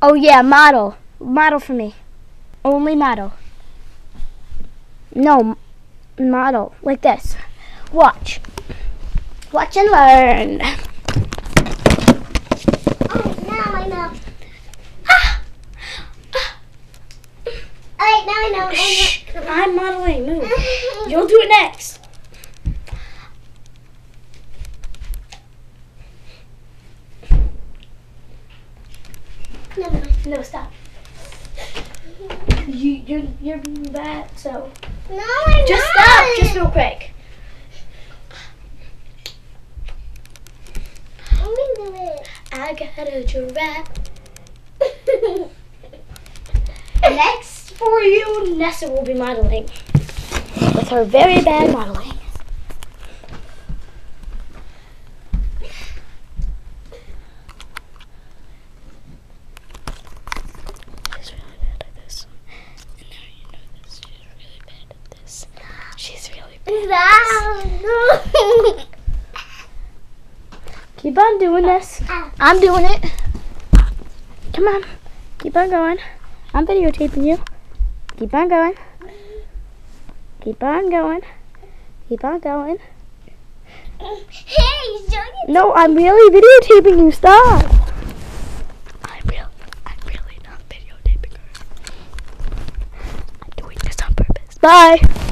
Oh yeah, model. Model for me. Only model. No, model. Like this. Watch. Watch and learn. Oh, now I know. Alright, now I know. Shh. I'm modeling. Move. You'll do it next. Never mind. No, stop. You're bad, so No, I'm just not. stop, just real quick. I'm gonna do it. I got a giraffe. Next for you, Nessa will be modeling with her very bad modeling. She's really bad at this. And now you know this. She's really bad at this. She's really bad. Keep on doing this. I'm doing it. Come on. Keep on going. I'm videotaping you. Keep on going. Keep on going. Keep on going. Hey, show you. No, I'm really videotaping you. Stop. I'm really not videotaping her. I'm doing this on purpose. Bye.